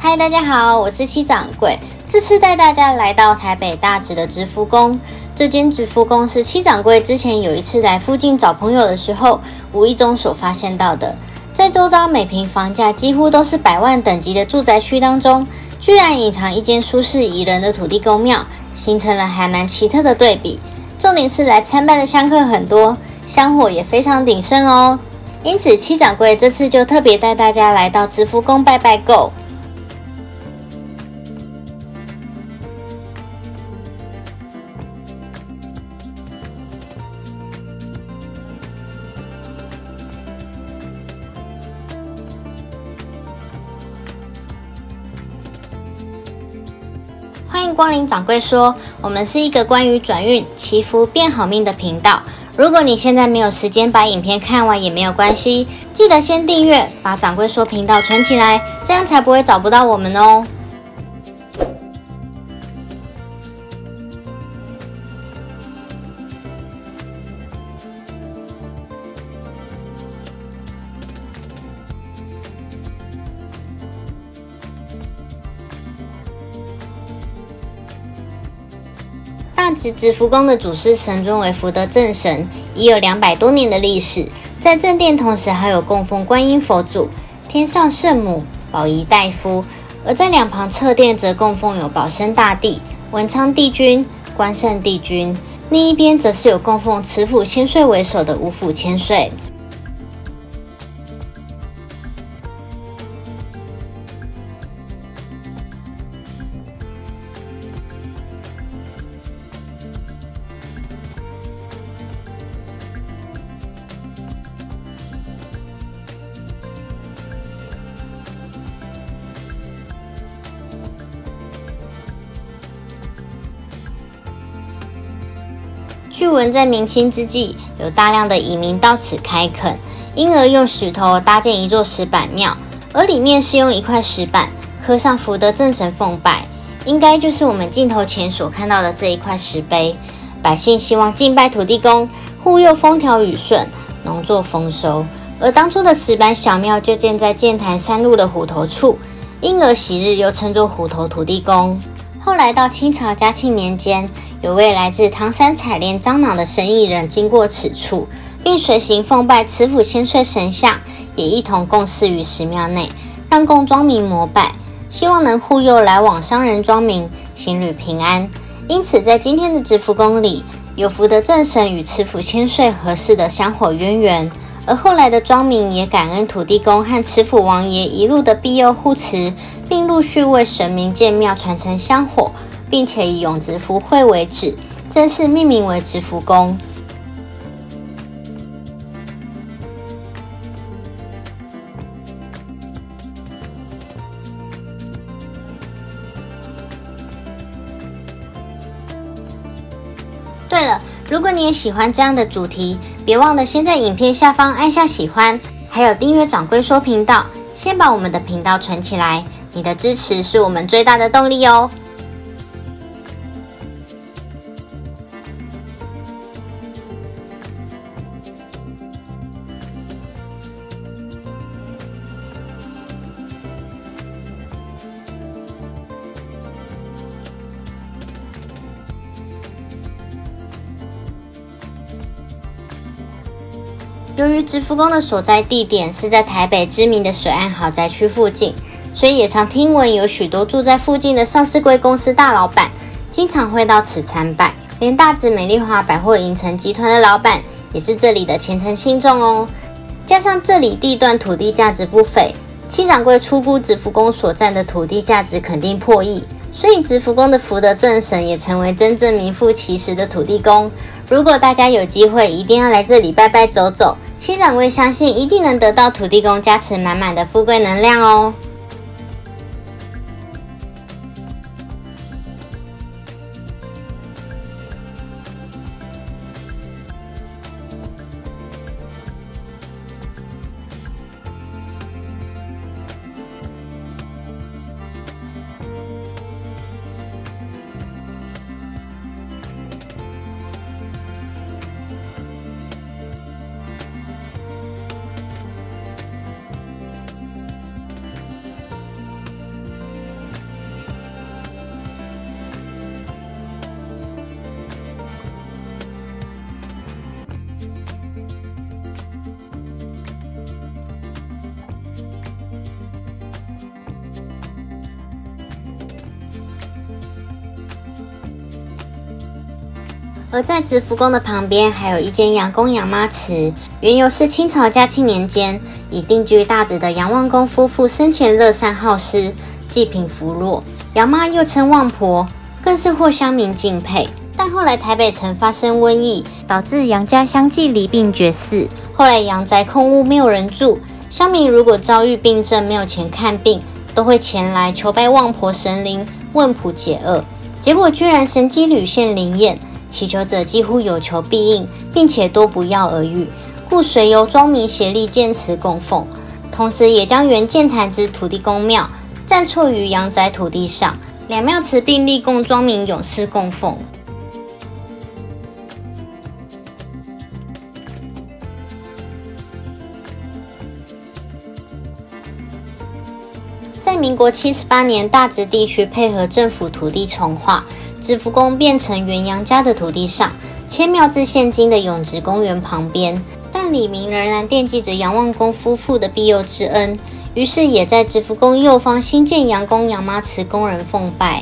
嗨，大家好，我是七掌柜。这次带大家来到台北大直的直福宫。这间直福宫是七掌柜之前有一次来附近找朋友的时候，无意中所发现到的。在周遭每平房价几乎都是百万等级的住宅区当中，居然隐藏一间舒适宜人的土地公庙，形成了还蛮奇特的对比。重点是来参拜的香客很多，香火也非常鼎盛哦。因此七掌柜这次就特别带大家来到直福宫拜拜购。欢迎光临掌柜说，我们是一个关于转运、祈福、变好命的频道。如果你现在没有时间把影片看完也没有关系，记得先订阅，把掌柜说频道存起来，这样才不会找不到我们哦。大直直福宫的主祀神尊为福德正神，已有200多年的历史。在正殿同时还有供奉观音佛祖、天上圣母、保仪大夫，而在两旁侧殿则供奉有保生大帝、文昌帝君、关圣帝君，另一边则是有供奉慈府千岁为首的五府千岁。据闻在明清之际，有大量的移民到此开垦，因而用石头搭建一座石板庙，而里面是用一块石板刻上福德正神奉拜，应该就是我们镜头前所看到的这一块石碑。百姓希望敬拜土地公，护佑风调雨顺，农作丰收。而当初的石板小庙就建在剑潭山路的虎头处，因而昔日又称作虎头土地公。后来到清朝嘉庆年间，有位来自唐山采莲樟脑的生意人经过此处，并随行奉拜慈府千岁神像，也一同供祀于石庙内，让供庄民膜拜，希望能护佑来往商人庄民行旅平安。因此在今天的直福宫里，有福德正神与慈府千岁合祀的香火渊源，而后来的庄民也感恩土地公和慈府王爷一路的庇佑护持，并陆续为神明建庙传承香火，并且以永直福会为旨，正式命名为直福宫。对了，如果你也喜欢这样的主题，别忘了先在影片下方按下喜欢，还有订阅掌柜说频道，先把我们的频道存起来，你的支持是我们最大的动力哦。由于直福宫的所在地点是在台北知名的水岸豪宅区附近，所以也常听闻有许多住在附近的上市贵公司大老板经常会到此参拜，连大直美丽华百货影城集团的老板也是这里的虔诚信众哦。加上这里地段土地价值不菲，七掌柜初估直福宫所占的土地价值肯定破亿，所以直福宫的福德正神也成为真正名副其实的土地公。如果大家有机会，一定要来这里拜拜走走，七掌柜相信一定能得到土地公加持满满的富贵能量哦。 而在直福宫的旁边还有一间杨公杨妈祠，缘由是清朝嘉庆年间，已定居大直的杨望公夫妇生前乐善好施，济贫扶弱，杨妈又称望婆，更是获乡民敬佩。但后来台北城发生瘟疫，导致杨家相继离病绝嗣，后来杨宅空屋，没有人住，乡民如果遭遇病症没有钱看病，都会前来求拜望婆神灵，问卜解厄，结果居然神机屡现灵验，祈求者几乎有求必应，并且多不药而愈，故遂由庄民协力建祠供奉，同时也将原建坛之土地公庙暂错于杨宅土地上，两庙祠并立供庄民永世供奉。在民国78年，大直地区配合政府土地重划，直福宫变成原杨家的土地上，迁庙至现今的永直公园旁边。但李明仍然惦记着杨望公夫妇的庇佑之恩，于是也在直福宫右方新建杨公杨妈祠供人奉拜。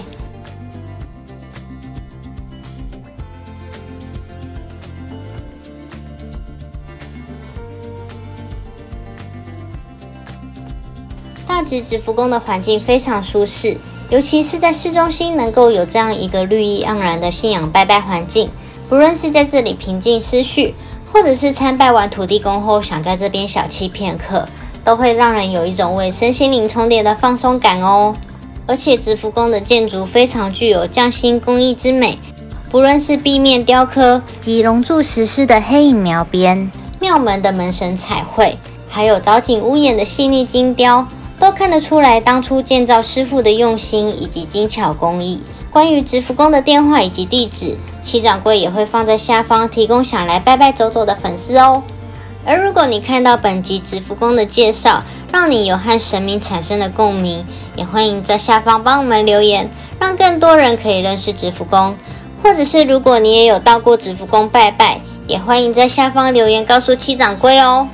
大直直福宫的环境非常舒适，尤其是在市中心能够有这样一个绿意盎然的信仰拜拜环境，不论是在这里平静思绪，或者是参拜完土地公后想在这边小憩片刻，都会让人有一种为身心灵重叠的放松感哦。而且直福宫的建筑非常具有匠心工艺之美，不论是壁面雕刻及龙柱石狮的黑影描边，庙门的门神彩绘，还有藻井屋檐的细腻精雕，都看得出来当初建造师傅的用心以及精巧工艺。关于直福宫的电话以及地址，七掌柜也会放在下方，提供想来拜拜走走的粉丝哦。而如果你看到本集直福宫的介绍，让你有和神明产生的共鸣，也欢迎在下方帮我们留言，让更多人可以认识直福宫。或者是如果你也有到过直福宫拜拜，也欢迎在下方留言告诉七掌柜哦。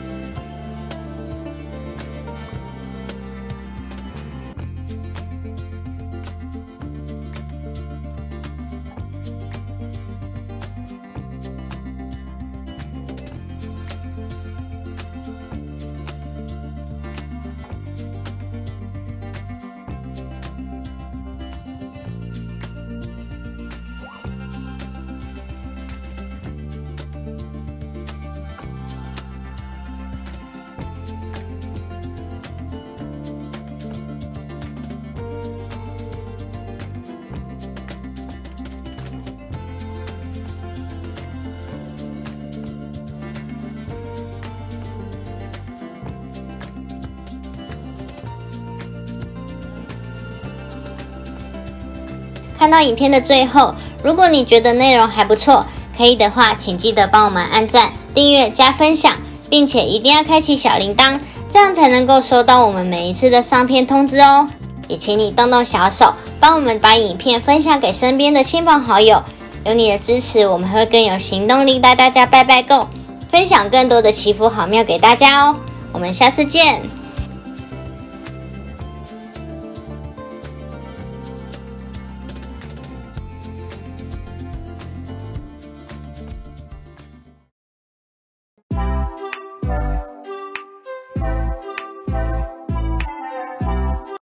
看到影片的最后，如果你觉得内容还不错，可以的话，请记得帮我们按赞、订阅、加分享，并且一定要开启小铃铛，这样才能够收到我们每一次的上片通知哦。也请你动动小手，帮我们把影片分享给身边的亲朋好友。有你的支持，我们会更有行动力带大家拜拜够，分享更多的祈福好庙给大家哦。我们下次见。